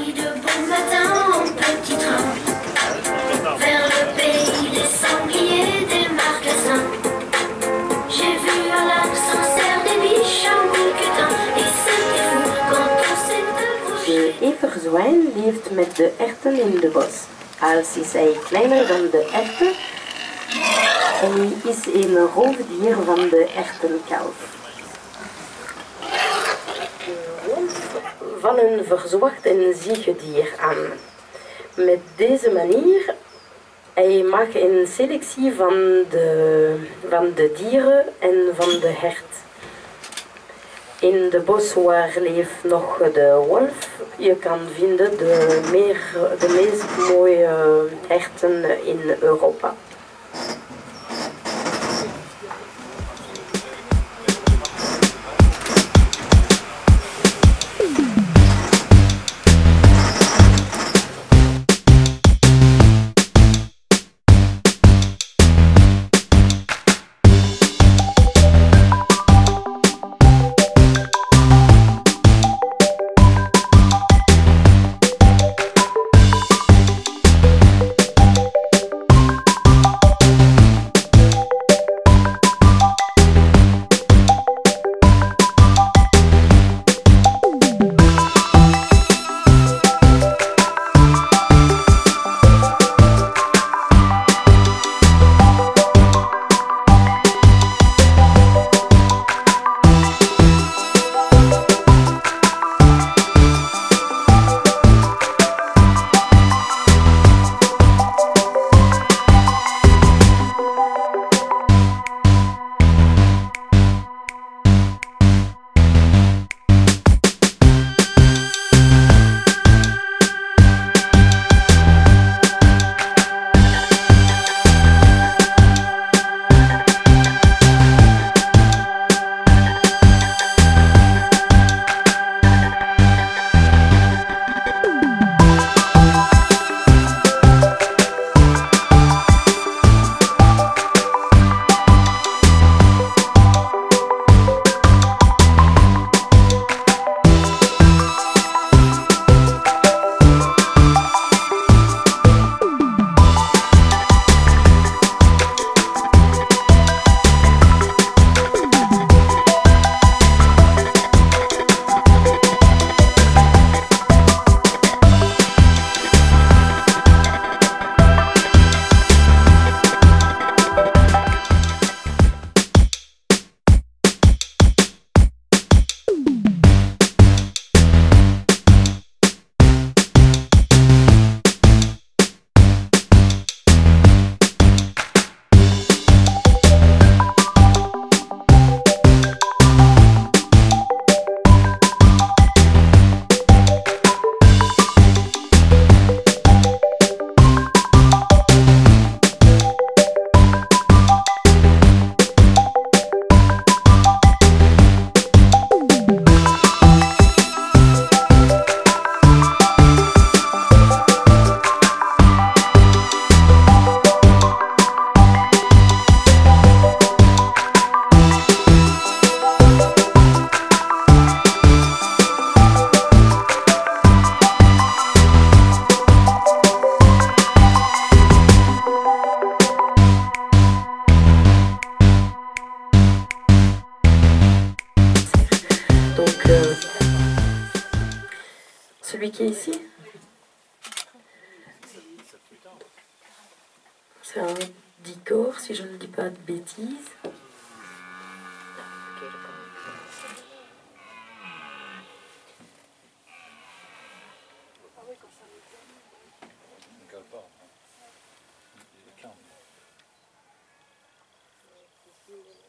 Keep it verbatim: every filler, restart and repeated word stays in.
parti de bon matin en petit train vers le pays des sangliers, des marcassins. J'ai vu à l'ascenseur des biches en coucutin et c'était fou quand on s'est accroché. De everzwijn leeft met de erwten in de bos. Als is hij kleiner dan de erwten. Hij is een roofdier van de erwtenkalf. De wolf van een verzwakt en ziegedier aan. Met deze manier hij maakt een selectie van de, van de dieren en van de hert. In de bos waar leeft nog de wolf, je kan vinden de, meer, de meest mooie herten in Europa. Celui qui est ici, c'est un dicor, si je ne dis pas de bêtises. pas.